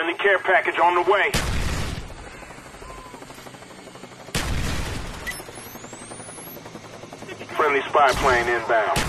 Friendly care package on the way. Friendly spy plane inbound.